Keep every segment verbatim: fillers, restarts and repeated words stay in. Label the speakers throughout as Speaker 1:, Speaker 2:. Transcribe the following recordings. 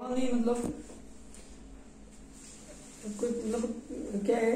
Speaker 1: नहीं मतलब कोई मतलब क्या है,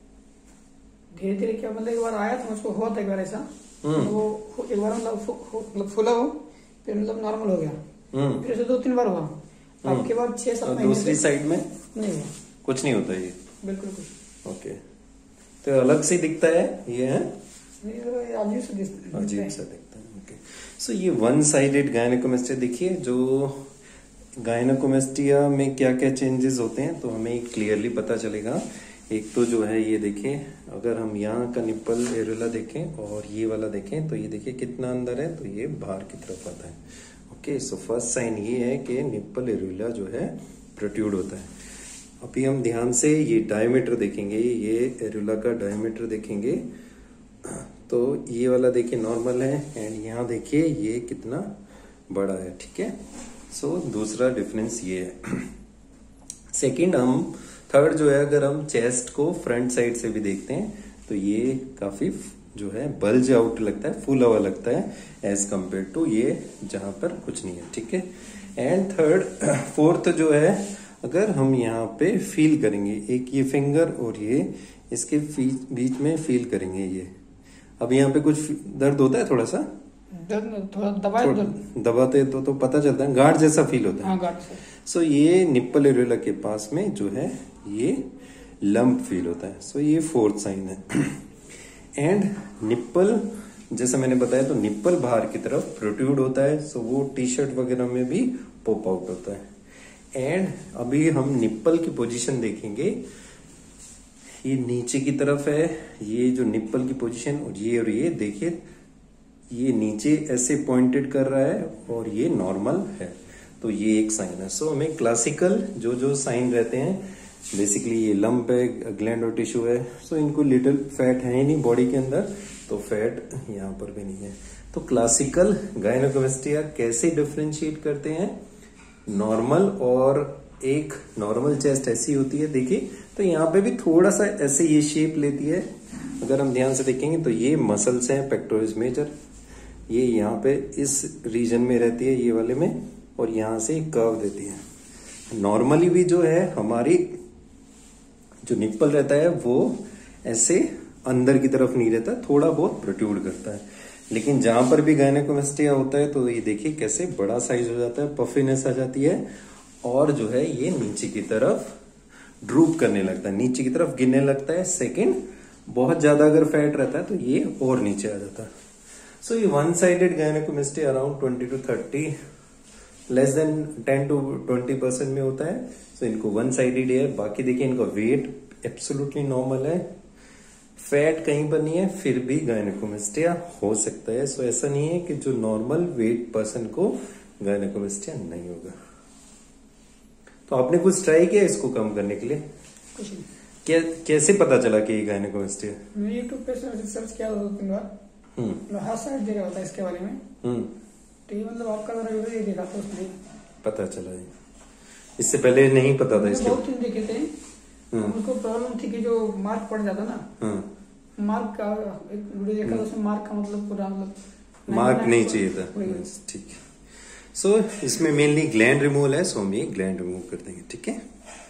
Speaker 1: धीरे धीरे क्या मतलब एक बार आया तो मुझको हुआ था एक बार ऐसा, वो एक बार मतलब फूला हो फिर मतलब नॉर्मल हो गया, फिर ऐसे दो तीन बार हुआ। अब के बाद छह सात महीने
Speaker 2: दूसरी साइड में
Speaker 1: नहीं हुआ,
Speaker 2: कुछ नहीं होता ये
Speaker 1: बिल्कुल कुछ।
Speaker 2: ओके, तो अलग से दिखता है ये है,
Speaker 1: अजीब सा दिखता है,
Speaker 2: अजीब सा दिखता है। ओके, सो ये वन साइडेड गायनेकोमेस्टिया देखिए, जो गायनेकोमेस्टिया में क्या क्या चेंजेस होते हैं तो हमें क्लियरली पता चलेगा। एक तो जो है ये देखें, अगर हम यहाँ का निप्पल एरुला देखें और ये वाला देखें तो ये देखिए कितना अंदर है, तो ये बाहर की तरफ आता है। ओके, सो फर्स्ट साइन ये है कि निप्पल एरुला जो है प्रोट्रूड होता है। अभी हम ध्यान से ये डायमीटर देखेंगे, ये एरुला का डायमीटर देखेंगे तो ये वाला देखिए नॉर्मल है, एंड यहाँ देखिए ये कितना बड़ा है। ठीक है, सो so, दूसरा डिफरेंस ये है। सेकंड हम थर्ड जो है, अगर हम चेस्ट को फ्रंट साइड से भी देखते हैं तो ये काफी जो है बल्ज आउट लगता है, फूला हुआ लगता है एज कंपेयर टू ये जहां पर कुछ नहीं है। ठीक है, एंड थर्ड फोर्थ जो है, अगर हम यहाँ पे फील करेंगे, एक ये फिंगर और ये इसके बीच में फील करेंगे, ये अब यहाँ पे कुछ दर्द होता है, थोड़ा सा
Speaker 1: दर्द थोड़ा दबाए
Speaker 2: दबाते तो, तो पता चलता है, गार्ड जैसा फील होता है।
Speaker 1: हाँ, गार्ड से।
Speaker 2: सो so, ये निप्पल एरुला के पास में जो है ये लंप फील होता है। सो so, ये फोर्थ साइन है। एंड निप्पल जैसा मैंने बताया तो निप्पल बाहर की तरफ प्रोट्रूड होता है, सो so, वो टी शर्ट वगैरह में भी पॉप आउट होता है। एंड अभी हम निप्पल की पोजीशन देखेंगे, ये नीचे की तरफ है, ये जो निप्पल की पोजीशन, और ये और ये देखिए ये नीचे ऐसे पॉइंटेड कर रहा है और ये नॉर्मल है, तो ये एक साइन है। सो so, हमें क्लासिकल जो जो साइन रहते हैं, बेसिकली ये लंप है, ग्लैंड और टिश्यू है, सो so, इनको लिटिल फैट है ही नहीं बॉडी के अंदर, तो फैट यहाँ पर भी नहीं है। तो क्लासिकल गायनेकोमेस्टिया कैसे डिफरेंशिएट करते हैं, नॉर्मल और एक नॉर्मल चेस्ट ऐसी होती है देखिए, तो यहाँ पे भी थोड़ा सा ऐसे ये शेप लेती है। अगर हम ध्यान से देखेंगे तो ये मसल्स हैं पेक्टोरस मेजर, ये यहाँ पे इस रीजन में रहती है ये वाले में, और यहाँ से कर्व देती है। नॉर्मली भी जो है हमारी जो निप्पल रहता है वो ऐसे अंदर की तरफ नहीं रहता, थोड़ा बहुत प्रोट्रूड करता है। लेकिन जहां पर भी गायनेकोमेस्टिया होता है तो ये देखिए कैसे बड़ा साइज हो जाता है, पफिनेस आ जाती है, और जो है ये नीचे की तरफ ड्रूप करने लगता है, नीचे की तरफ गिरने लगता है। सेकंड, बहुत ज्यादा अगर फैट रहता है तो ये और नीचे आ जाता है। सो so, ये one sided gynecomastia around twenty to thirty less than ten to twenty percent में होता है। सो so, इनको वन साइडेड है। बाकी देखिए इनका वेट एब्सोल्युटली नॉर्मल है, फैट कहीं पर नहीं है, फिर भी गायनेकोमेस्टिया हो सकता है। सो so, ऐसा नहीं है कि जो नॉर्मल वेट पर्सन को गायनेकोमेस्टिया नहीं होगा। तो आपने कुछ ट्राई किया इसको कम करने के लिए?
Speaker 1: कुछ नहीं।
Speaker 2: क्या कैसे पता चला कि ये गायनेकोमेस्टिया?
Speaker 1: मैं यूट्यूब पे सर्च किया दो तीन बार,
Speaker 2: हम्म
Speaker 1: हर साइड जगह होता है इसके बारे में,
Speaker 2: हम्म
Speaker 1: तो ये मतलब आपका मेरा वीडियो ही देखा तो उसमें
Speaker 2: पता चला है। इससे पहले नहीं पता था इसके?
Speaker 1: बहुत दिन देखे थे, उनको प्रॉब्लम थी कि जो मार्क पड़ जाता ना, मार्क का एक वीडियो देखा था, उसमें मार्क का मतलब पूरा मतलब
Speaker 2: मार्क नहीं चाहिए था। ठीक है, सो इसमें मेनली ग्लैंड रिमूवल है, सो हम ये ग्लैंड रिमूव कर देंगे। ठीक है।